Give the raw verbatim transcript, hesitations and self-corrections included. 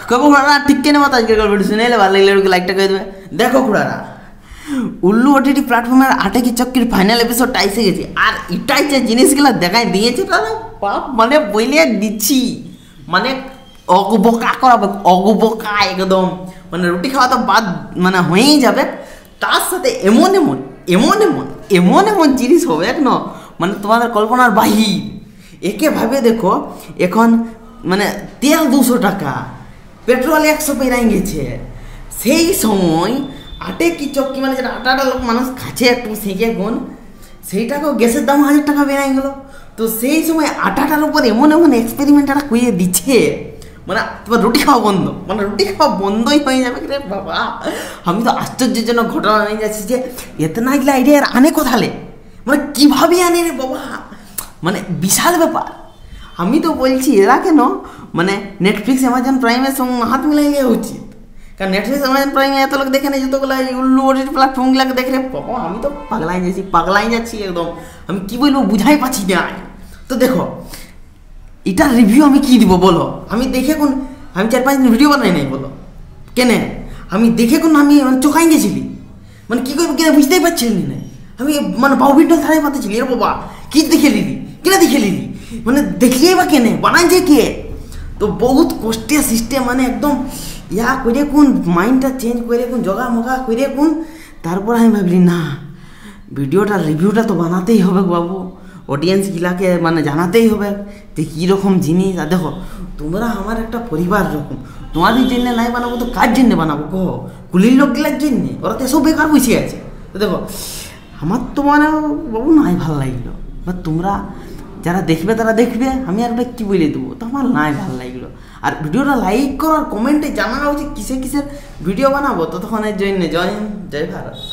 কবো খুড়ারা ঠিক কেন মতো আজকের গল্পটি শুনে এলে ভালো লাগলে লাইকটা করে দেবে। দেখো খুড়ারা, উল্লু ওটিটি প্ল্যাটফর্মের আটে কি চক্কির ফাইনাল এপিসোডটা এসে গেছে, আর এটাই যে জিনিসগুলো দেখায় দিয়েছে তারা বাপ মানে বইলে দিচ্ছি, মানে অগবকা করাবে, অগবকা একদম, মানে রুটি খাওয়া তো বাদ মানে হয়েই যাবে, তার সাথে এমন এমন এমন এমন এমন এমন জিনিস হবে এক ন, মানে তোমাদের কল্পনার বাহির। একে ভাবে দেখো, এখন মানে তেল দুশো টাকা, পেট্রোল একশো পেরাই গেছে, সেই সময় আটে কি চক্কি মানে যেটা আটাটা লোক মানুষ খাচ্ছে একটু সেঁকে গুণ, সেইটাকেও গ্যাসের দাম হাজার টাকা বেড়াই গেল। তো সেই সময় আটাটার উপর এমন এমন এক্সপেরিমেন্ট একটা করিয়ে দিচ্ছে, মানে তোমার রুটি খাওয়া বন্ধ, মানে রুটি খাওয়া বন্ধই হয়ে যাবে রে বাবা। আমি তো আশ্চর্যজনক ঘটনা নিয়ে যাচ্ছি যে এতে না গেলে আইডিয়া আনে কোথালে, মানে কীভাবে আনে রে বাবা, মানে বিশাল ব্যাপার। আমি তো বলছি এরা কেন মানে নেটফ্লিক্স অ্যামাজন প্রাইমের সঙ্গে হাত মিলাই নেওয়া উচিত, কারণ নেটফ্লিক্স অ্যামাজন প্রাইমে এত লোক দেখে নেই যতগুলো উল্লু ওটিটি প্ল্যাটফর্মগুলোকে দেখে রে বাবা, আমি তো পাগলাই যাচ্ছি পাগলাই যাচ্ছি একদম, আমি কী বলবো বুঝাই পাচ্ছি না। তো দেখো এটার রিভিউ আমি কী দিব বলো, আমি দেখে কোন আমি চার পাঁচ দিন ভিডিও বানাই নাই বলো কেন, আমি দেখে কোন আমি মানে চোখাই গেছিলি, মানে কী করবো কিনা বুঝতেই পারছিলি না, আমি মানে বাবু ভিডিও ধারাই পাতেছিলি এর বাবা কী দেখে নিলি কিনা দেখে নিলি, মানে দেখলিয়ে বা কেনে বানাই যে কে, তো বহুত কষ্টে সিস্টেম, মানে একদম ইয়া করে কোন মাইন্ডটা চেঞ্জ করে কোন জগা মগা করে কোন, তারপর আমি ভাবলি না ভিডিওটার রিভিউটা তো বানাতেই হবে বাবু, অডিয়েন্সগুলাকে মানে জানাতেই হবে যে কীরকম জিনিস। আর দেখো তোমরা আমার একটা পরিবার রকম, তোমাদের জন্য নাই বানাবো তো কার জন্যে বানাবো কহ, কুলির লোকগুলার জন্যে, ওরা তো এসব বেকার বসে আছে। তো দেখো আমার তো মানে বাবু নাই ভালো লাগলো, বা তোমরা যারা দেখবে তারা দেখবে, আমি আর কী বলে দেবো, তো আমার নাই ভালো লাগলো। আর ভিডিওটা লাইক করো আর কমেন্টে জানা উচিত কিসে কিসের ভিডিও বানাবো, ততক্ষণের জন্য জয় হিন্দ জয় ভারত।